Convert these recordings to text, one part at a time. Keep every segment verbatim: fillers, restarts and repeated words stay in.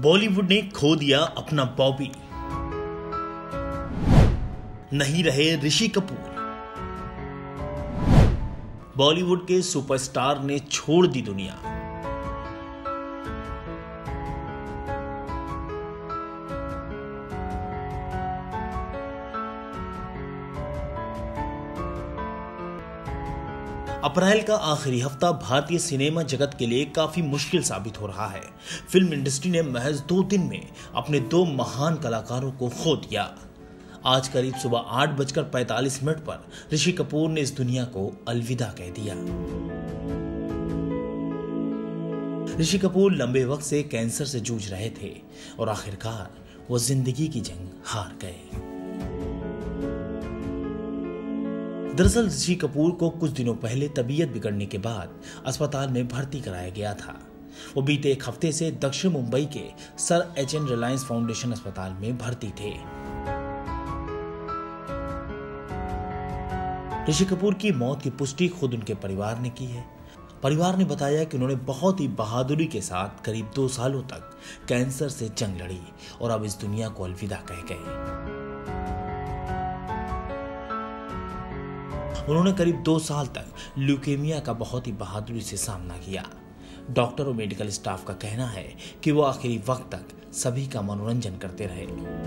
बॉलीवुड ने खो दिया अपना बॉबी। नहीं रहे ऋषि कपूर। बॉलीवुड के सुपरस्टार ने छोड़ दी दुनिया। अप्रैल का आखिरी हफ्ता भारतीय सिनेमा जगत के लिए काफी मुश्किल साबित हो रहा है। फिल्म इंडस्ट्री ने महज दो दिन में अपने दो महान कलाकारों को खो दिया। आज करीब सुबह आठ बजकर पैंतालीस मिनट पर ऋषि कपूर ने इस दुनिया को अलविदा कह दिया। ऋषि कपूर लंबे वक्त से कैंसर से जूझ रहे थे और आखिरकार वो जिंदगी की जंग हार गए। दरअसल ऋषि कपूर को कुछ दिनों पहले तबीयत बिगड़ने के बाद अस्पताल में भर्ती कराया गया था। वो बीते एक हफ्ते से दक्षिण मुंबई के sir H N Reliance Foundation अस्पताल में भर्ती थे। ऋषि कपूर की मौत की पुष्टि खुद उनके परिवार ने की है। परिवार ने बताया कि उन्होंने बहुत ही बहादुरी के साथ करीब दो सालों तक कैंसर से जंग लड़ी और अब इस दुनिया को अलविदा कह गए। उन्होंने करीब दो साल तक ल्यूकेमिया का बहुत ही बहादुरी से सामना किया। डॉक्टर और मेडिकल स्टाफ का कहना है कि वो आखिरी वक्त तक सभी का मनोरंजन करते रहे।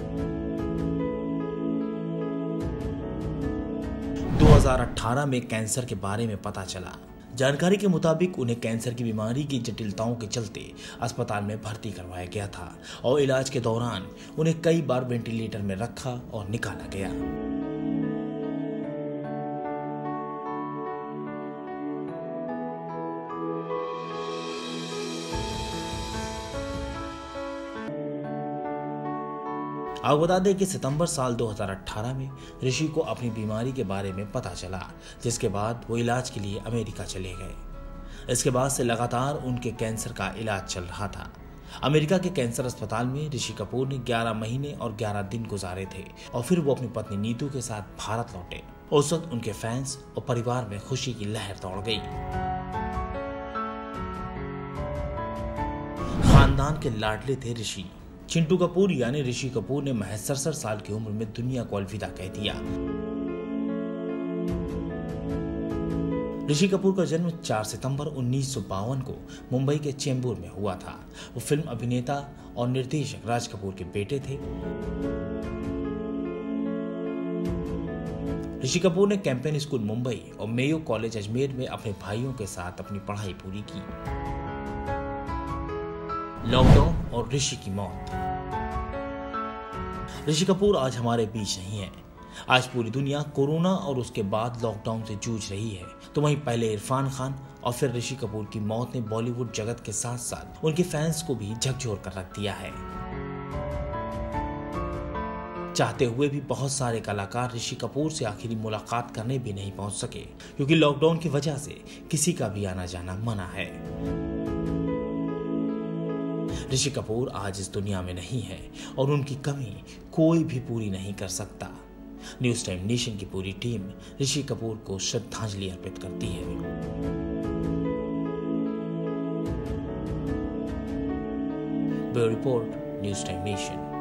दो हज़ार अठारह में कैंसर के बारे में पता चला। जानकारी के मुताबिक उन्हें कैंसर की बीमारी की जटिलताओं के चलते अस्पताल में भर्ती करवाया गया था और इलाज के दौरान उन्हें कई बार वेंटिलेटर में रखा और निकाला गया। आपको बता दें कि सितंबर साल दो हज़ार अठारह में ऋषि को अपनी बीमारी के बारे में पता चला, जिसके बाद वो इलाज के लिए अमेरिका चले गए। इसके बाद से लगातार उनके कैंसर का इलाज चल रहा था। अमेरिका के कैंसर अस्पताल में ऋषि कपूर ने ग्यारह महीने और ग्यारह दिन गुजारे थे और फिर वो अपनी पत्नी नीतू के साथ भारत लौटे। उस वक्त उनके फैंस और परिवार में खुशी की लहर दौड़ गई। खानदान के लाडले थे ऋषि। चिंटू कपूर यानी ऋषि कपूर ने महज सड़सठ साल की उम्र में दुनिया को अलविदा कह दिया। ऋषि कपूर का जन्म चार सितंबर उन्नीस सौ बावन को मुंबई के चेंबूर में हुआ था। वो फिल्म अभिनेता और निर्देशक राज कपूर के बेटे थे। ऋषि कपूर ने कैंपेन स्कूल मुंबई और मेयो कॉलेज अजमेर में अपने भाइयों के साथ अपनी पढ़ाई पूरी की। लॉकडाउन और ऋषि की मौत। ऋषि कपूर आज हमारे बीच नहीं है। आज पूरी दुनिया कोरोना और उसके बाद लॉकडाउन से जूझ रही है, तो वहीं पहले इरफान खान और फिर ऋषि कपूर की मौत ने बॉलीवुड जगत के साथ साथ उनके फैंस को भी झकझोर कर रख दिया है। चाहते हुए भी बहुत सारे कलाकार ऋषि कपूर से आखिरी मुलाकात करने भी नहीं पहुंच सके, क्योंकि लॉकडाउन की वजह से किसी का भी आना जाना मना है। ऋषि कपूर आज इस दुनिया में नहीं है और उनकी कमी कोई भी पूरी नहीं कर सकता। न्यूज़ टाइम नेशन की पूरी टीम ऋषि कपूर को श्रद्धांजलि अर्पित करती है। Bureau report, News Time nation.